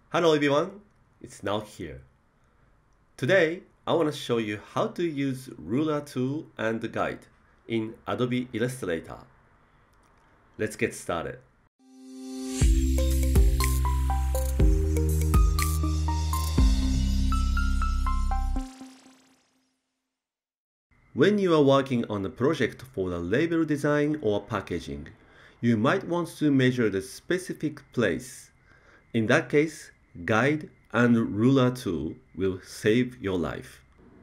Hello everyone, it's Naoki here. Today, I want to show you how to use ruler tool and guide in Adobe Illustrator. Let's get started. When you are working on a project for the label design or packaging, you might want to measure the specific place. In that case, guide and ruler tool will save your life.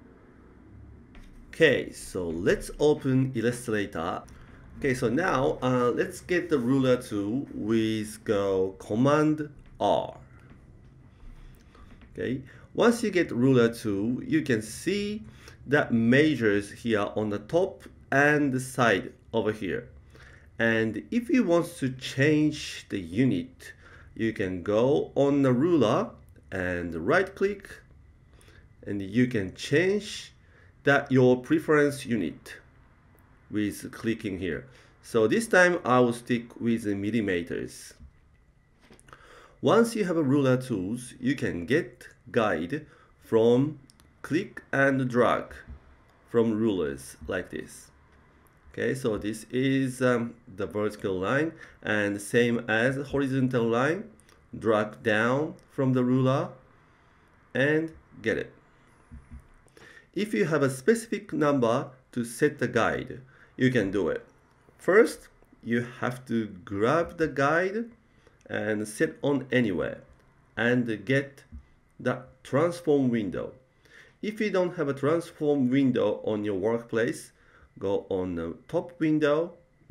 Okay, so let's open Illustrator. Okay, so now let's get the ruler tool with Command R. Okay, once you get ruler tool, you can see that measures here on the top and the side over here. And if you want to change the unit, you can go on the ruler and right click, and you can change that your preference unit with clicking here. So this time I will stick with the millimeters. Once you have a ruler tools, you can get guide from click and drag from rulers like this. Okay, so this is the vertical line, and same as horizontal line, drag down from the ruler and get it. If you have a specific number to set the guide, you can do it. First, you have to grab the guide and set on anywhere and get the transform window. If you don't have a transform window on your workplace, go on the top window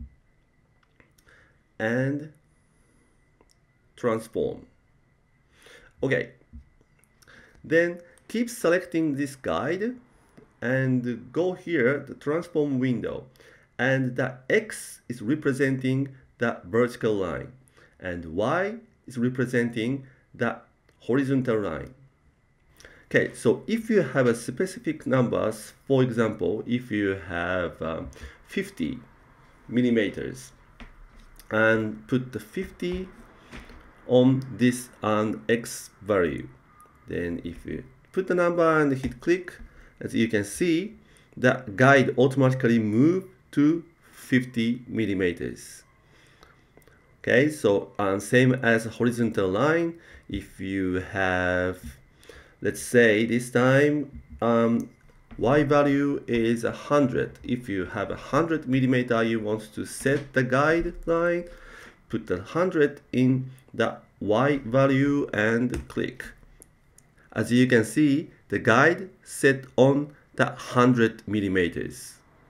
and transform. Okay, then keep selecting this guide and go here, the transform window, and the X is representing the vertical line and Y is representing the horizontal line. Okay, so if you have a specific numbers, for example, if you have 50 millimeters and put the 50 on this X value, then if you put the number and hit click, as you can see, the guide automatically move to 50 millimeters. Okay, so same as horizontal line, if you have, let's say this time Y value is 100. If you have 100 millimeter, you want to set the guideline, put the 100 in the Y value and click. As you can see, the guide set on the 100 millimeters.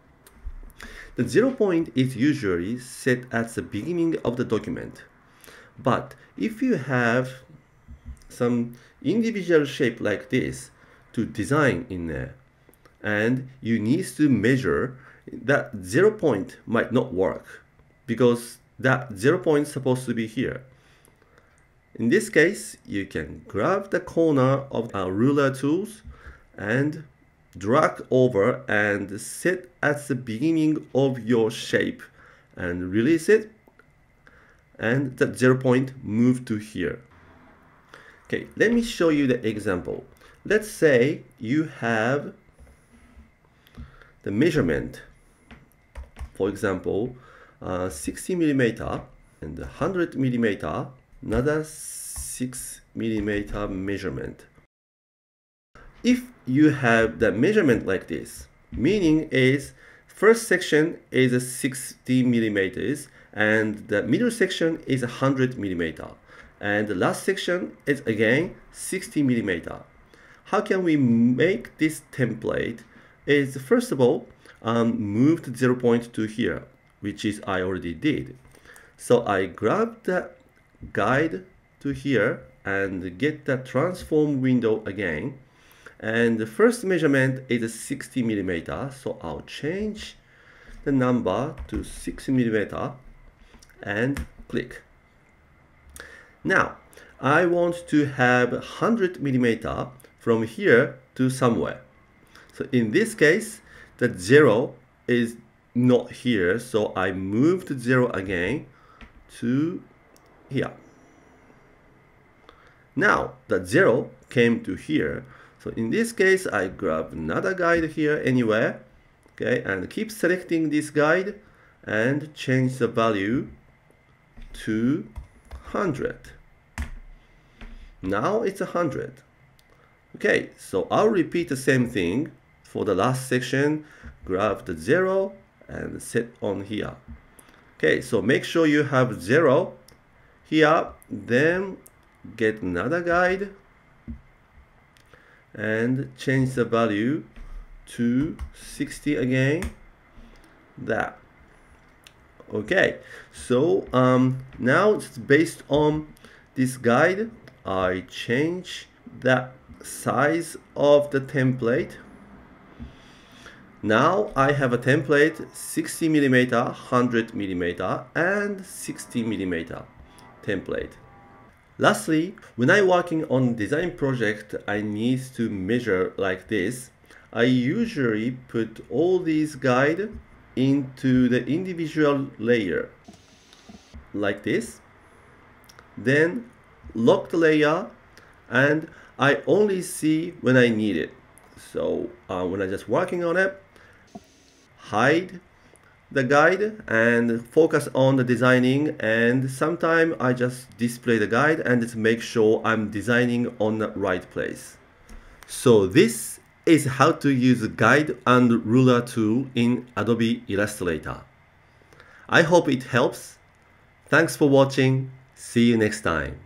The 0 point is usually set at the beginning of the document. But if you have some individual shape like this to design in there, and you need to measure, that 0 point might not work because that 0 point is supposed to be here. In this case, you can grab the corner of our ruler tools and drag over and set at the beginning of your shape and release it, and that 0 point move to here. Okay, let me show you the example. Let's say you have the measurement, for example, 60 millimeter and 100 millimeter, another 6 millimeter measurement. If you have the measurement like this, meaning is first section is 60 millimeters and the middle section is 100 millimeter and the last section is again 60 millimeter. How can we make this template? Is first of all move the 0 point to here, which is I already did. So I grab the guide to here and get the transform window again, and the first measurement is 60 millimeter, so I'll change the number to 60 millimeter and click. Now I want to have 100 millimeter from here to somewhere. So in this case, the 0 is not here, so I moved 0 again to here. Now the 0 came to here. So in this case, I grab another guide here anywhere, okay, and keep selecting this guide and change the value to 100. Now it's 100. Okay, so I'll repeat the same thing for the last section. Grab the 0 and set on here. Okay, so make sure you have 0 here, then get another guide and change the value to 60 again. That. Okay, so now it's based on this guide. I change the size of the template. Now I have a template 60 millimeter, 100 millimeter, and 60 millimeter template. Lastly, when I'm working on design project, I need to measure like this. I usually put all these guides into the individual layer like this. Then lock the layer, and I only see when I need it. So when I'm just working on it, hide the guide and focus on the designing, and sometimes I just display the guide and just make sure I'm designing on the right place. So this is how to use the guide and ruler tool in Adobe Illustrator. I hope it helps. Thanks for watching. See you next time.